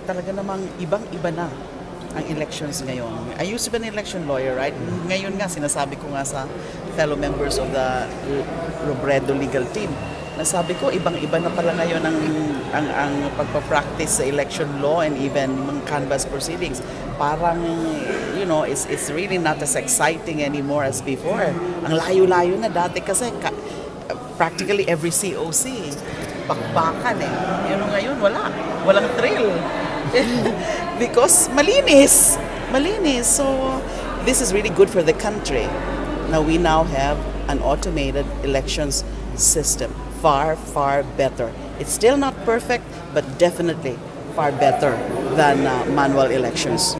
talaga namang ibang-iba na ang elections ngayon. I used to be an election lawyer, right? Ngayon nga, sinasabi ko nga sa fellow members of the Robredo legal team, nasabi ko, ibang-iba na pala ngayon ang pagpa-practice sa election law and even mga canvass proceedings. Parang, you know, it's really not as exciting anymore as before. Ang layo-layo na dati kasi practically every COC, bakbakan eh. You know, ngayon, walang thrill. Because malinis. So, this is really good for the country. Now, we now have an automated elections system. Far, far better. It's still not perfect, but definitely far better than manual elections.